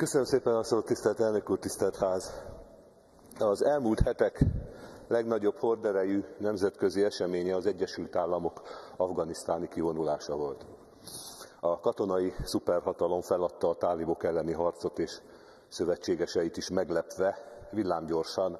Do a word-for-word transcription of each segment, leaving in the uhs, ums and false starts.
Köszönöm szépen a szót, tisztelt elnök úr, tisztelt ház! Az elmúlt hetek legnagyobb horderejű nemzetközi eseménye az Egyesült Államok afganisztáni kivonulása volt. A katonai szuperhatalom feladta a tálibok elleni harcot, és szövetségeseit is meglepve villámgyorsan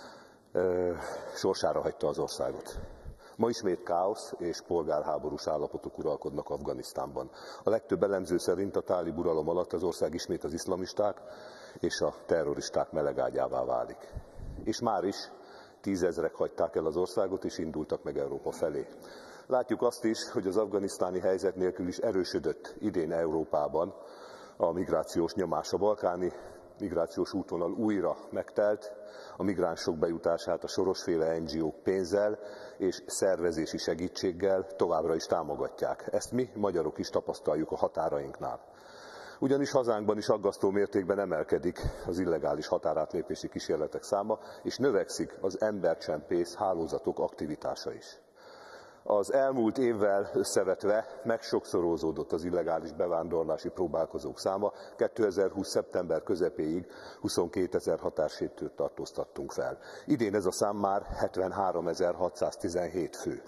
ö, sorsára hagyta az országot. Ma ismét káosz és polgárháborús állapotok uralkodnak Afganisztánban. A legtöbb elemző szerint a tálib uralom alatt az ország ismét az iszlamisták és a terroristák melegágyává válik. És már is tízezrek hagyták el az országot és indultak meg Európa felé. Látjuk azt is, hogy az afganisztáni helyzet nélkül is erősödött idén Európában a migrációs nyomás. A balkáni migrációs útvonal újra megtelt, a migránsok bejutását a sorosféle en gé ók pénzzel és szervezési segítséggel továbbra is támogatják. Ezt mi, magyarok is tapasztaljuk a határainknál. Ugyanis hazánkban is aggasztó mértékben emelkedik az illegális határátlépési kísérletek száma, és növekszik az embercsempész hálózatok aktivitása is. Az elmúlt évvel összevetve megsokszorozódott az illegális bevándorlási próbálkozók száma. kétezer-húsz. szeptember közepéig huszonkétezer határsértőt tartóztattunk fel. Idén ez a szám már hetvenháromezer-hatszáztizenhét fő.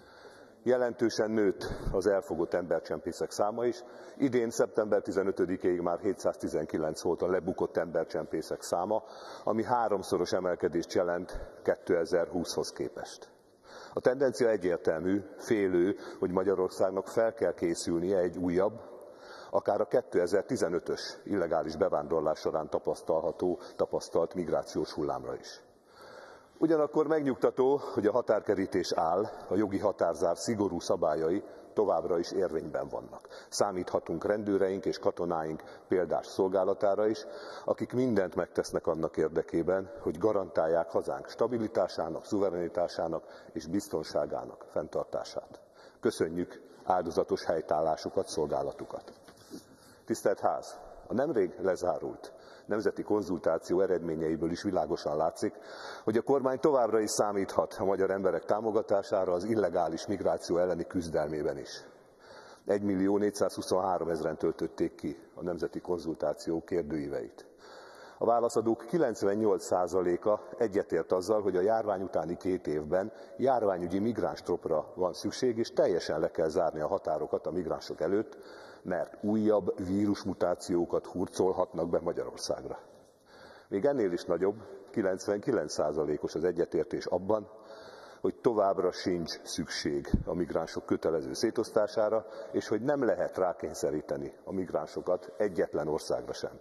Jelentősen nőtt az elfogott embercsempészek száma is. Idén szeptember tizenötödikéig már hétszáztizenkilenc volt a lebukott embercsempészek száma, ami háromszoros emelkedést jelent kétezer-húszhoz képest. A tendencia egyértelmű, félő, hogy Magyarországnak fel kell készülnie egy újabb, akár a kétezer-tizenötös illegális bevándorlás során tapasztalható, tapasztalt migrációs hullámra is. Ugyanakkor megnyugtató, hogy a határkerítés áll, a jogi határzár szigorú szabályai továbbra is érvényben vannak. Számíthatunk rendőreink és katonáink példás szolgálatára is, akik mindent megtesznek annak érdekében, hogy garantálják hazánk stabilitásának, szuverenitásának és biztonságának fenntartását. Köszönjük áldozatos helytállásukat, szolgálatukat. Tisztelt Ház! A nemrég lezárult nemzeti konzultáció eredményeiből is világosan látszik, hogy a kormány továbbra is számíthat a magyar emberek támogatására az illegális migráció elleni küzdelmében is. egymillió négyszázhuszonháromezren töltötték ki a nemzeti konzultáció kérdőíveit. A válaszadók kilencvennyolc százaléka egyetért azzal, hogy a járvány utáni két évben járványügyi migránsstopra van szükség, és teljesen le kell zárni a határokat a migránsok előtt, mert újabb vírusmutációkat hurcolhatnak be Magyarországra. Még ennél is nagyobb, kilencvenkilenc százalékos az egyetértés abban, hogy továbbra sincs szükség a migránsok kötelező szétosztására, és hogy nem lehet rákényszeríteni a migránsokat egyetlen országra sem.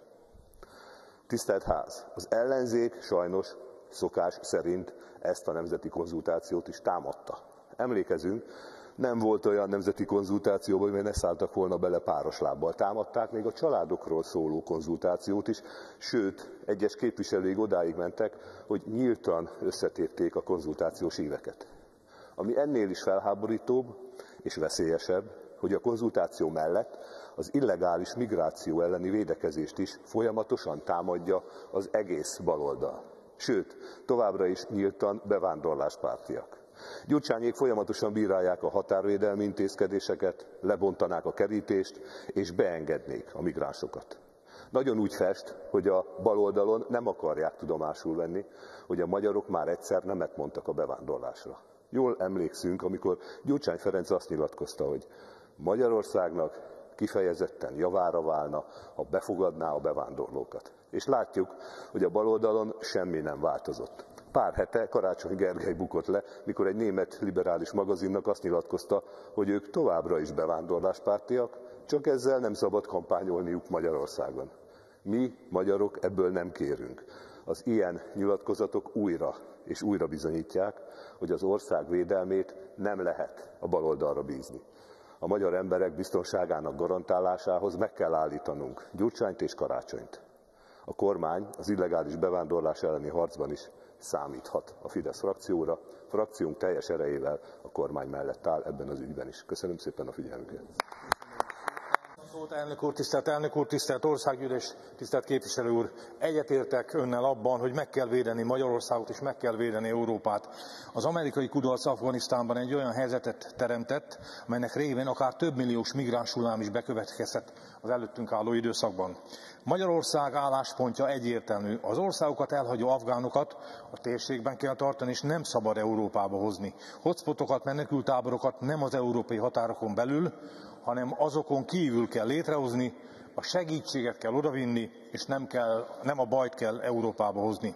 Tisztelt Ház! Az ellenzék sajnos szokás szerint ezt a nemzeti konzultációt is támadta. Emlékezünk, nem volt olyan nemzeti konzultáció, hogy ne szálltak volna bele páros lábbal. Támadták még a családokról szóló konzultációt is, sőt, egyes képviselőig odáig mentek, hogy nyíltan összetérték a konzultációs íveket. Ami ennél is felháborítóbb és veszélyesebb, hogy a konzultáció mellett az illegális migráció elleni védekezést is folyamatosan támadja az egész baloldal. Sőt, továbbra is nyíltan bevándorláspártiak. Gyurcsányék folyamatosan bírálják a határvédelmi intézkedéseket, lebontanák a kerítést és beengednék a migránsokat. Nagyon úgy fest, hogy a baloldalon nem akarják tudomásul venni, hogy a magyarok már egyszer nemet mondtak a bevándorlásra. Jól emlékszünk, amikor Gyurcsány Ferenc azt nyilatkozta, hogy Magyarországnak kifejezetten javára válna, ha befogadná a bevándorlókat. És látjuk, hogy a baloldalon semmi nem változott. Pár hete Karácsony Gergely bukott le, mikor egy német liberális magazinnak azt nyilatkozta, hogy ők továbbra is bevándorláspártiak, csak ezzel nem szabad kampányolniuk Magyarországon. Mi, magyarok, ebből nem kérünk. Az ilyen nyilatkozatok újra és újra bizonyítják, hogy az ország védelmét nem lehet a baloldalra bízni. A magyar emberek biztonságának garantálásához meg kell állítanunk Gyurcsányt és Karácsonyt. A kormány az illegális bevándorlás elleni harcban is számíthat a Fidesz frakcióra. Frakciónk teljes erejével a kormány mellett áll ebben az ügyben is. Köszönöm szépen a figyelmüket. szót, elnök úr, tisztelt elnök úr, tisztelt országgyűlés, tisztelt képviselő úr! Egyetértek önnel abban, hogy meg kell védeni Magyarországot és meg kell védeni Európát. Az amerikai kudarc Afganisztánban egy olyan helyzetet teremtett, melynek révén akár több milliós migránshullám is bekövetkezhet az előttünk álló időszakban. Magyarország álláspontja egyértelmű. Az országokat elhagyó afgánokat a térségben kell tartani, és nem szabad Európába hozni. Hotspotokat, menekülttáborokat nem az európai határokon belül, hanem azokon kívül kell létrehozni, a segítséget kell odavinni, és nem, kell, nem a bajt kell Európába hozni.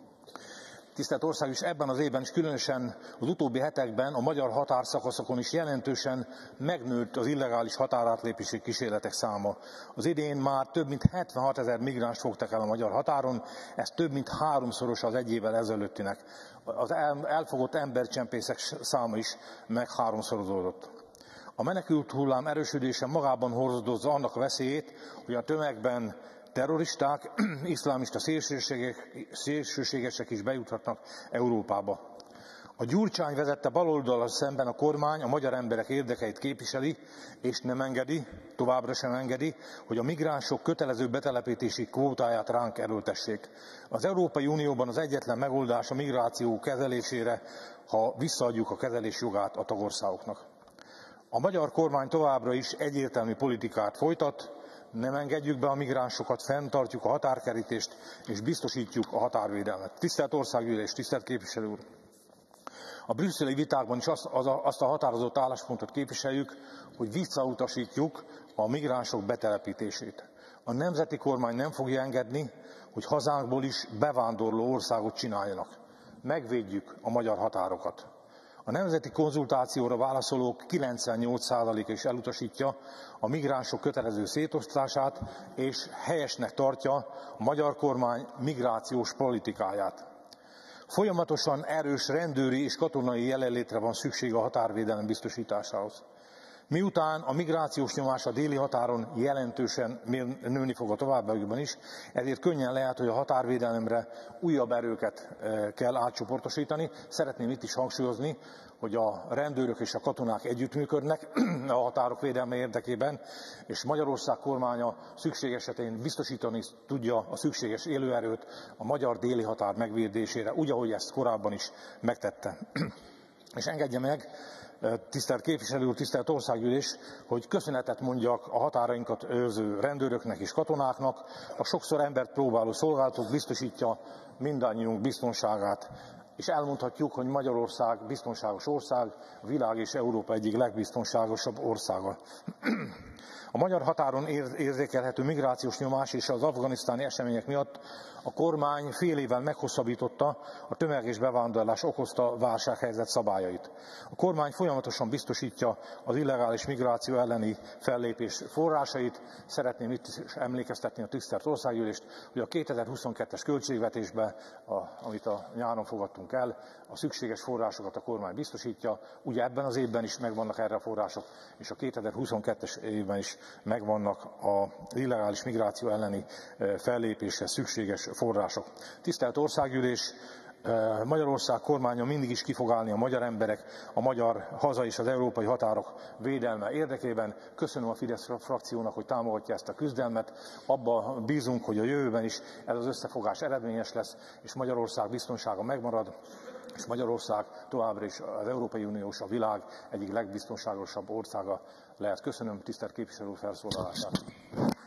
Tisztelt ország, és ebben az évben is különösen az utóbbi hetekben a magyar határszakaszokon is jelentősen megnőtt az illegális határátlépési kísérletek száma. Az idén már több mint hetvenhat ezer migráns fogtak el a magyar határon, ez több mint háromszoros az egy évvel ezelőttinek. Az elfogott embercsempészek száma is meg háromszorozódott. A menekült hullám erősödése magában hordozza annak a veszélyét, hogy a tömegben terroristák, iszlámista szélsőségesek is bejuthatnak Európába. A Gyurcsány vezette baloldallal szemben a kormány a magyar emberek érdekeit képviseli, és nem engedi, továbbra sem engedi, hogy a migránsok kötelező betelepítési kvótáját ránk erőltessék. Az Európai Unióban az egyetlen megoldás a migráció kezelésére, ha visszaadjuk a kezelés jogát a tagországoknak. A magyar kormány továbbra is egyértelmű politikát folytat, nem engedjük be a migránsokat, fenntartjuk a határkerítést és biztosítjuk a határvédelmet. Tisztelt Országgyűlés, tisztelt képviselő úr! A brüsszeli vitákban is azt, az a, azt a határozott álláspontot képviseljük, hogy visszautasítjuk a migránsok betelepítését. A nemzeti kormány nem fogja engedni, hogy hazánkból is bevándorló országot csináljanak. Megvédjük a magyar határokat. A nemzeti konzultációra válaszolók kilencvennyolc százaléka is elutasítja a migránsok kötelező szétosztását, és helyesnek tartja a magyar kormány migrációs politikáját. Folyamatosan erős rendőri és katonai jelenlétre van szükség a határvédelem biztosításához. Miután a migrációs nyomás a déli határon jelentősen nőni fog a továbbiakban is, ezért könnyen lehet, hogy a határvédelemre újabb erőket kell átcsoportosítani. Szeretném itt is hangsúlyozni, hogy a rendőrök és a katonák együttműködnek a határok védelme érdekében, és Magyarország kormánya szükség esetén biztosítani tudja a szükséges élőerőt a magyar déli határ megvédésére, úgy, ahogy ezt korábban is megtette. És engedje meg, tisztelt képviselő úr, tisztelt országgyűlés, hogy köszönetet mondjak a határainkat őrző rendőröknek és katonáknak. A sokszor embert próbáló szolgálatok biztosítja mindannyiunk biztonságát, és elmondhatjuk, hogy Magyarország biztonságos ország, a világ és Európa egyik legbiztonságosabb országa. A magyar határon érzékelhető migrációs nyomás és az afganisztáni események miatt a kormány fél évvel meghosszabbította a tömeges bevándorlás okozta válsághelyzet szabályait. A kormány folyamatosan biztosítja az illegális migráció elleni fellépés forrásait. Szeretném itt is emlékeztetni a tisztelt Országgyűlést, hogy a kétezer-huszonkettes költségvetésben, a, amit a nyáron fogadtunk el, a szükséges forrásokat a kormány biztosítja. Ugye ebben az évben is megvannak erre a források, és a kétezer-huszonkettes évben is megvannak az illegális migráció elleni fellépéshez szükséges források. Tisztelt Országgyűlés! Magyarország kormánya mindig is ki fog állni a magyar emberek, a magyar haza és az európai határok védelme érdekében. Köszönöm a Fidesz frakciónak, hogy támogatja ezt a küzdelmet. Abban bízunk, hogy a jövőben is ez az összefogás eredményes lesz, és Magyarország biztonsága megmarad, és Magyarország továbbra is az Európai Uniós, a világ egyik legbiztonságosabb országa lehet. Köszönöm tisztelt képviselő úr felszólalását.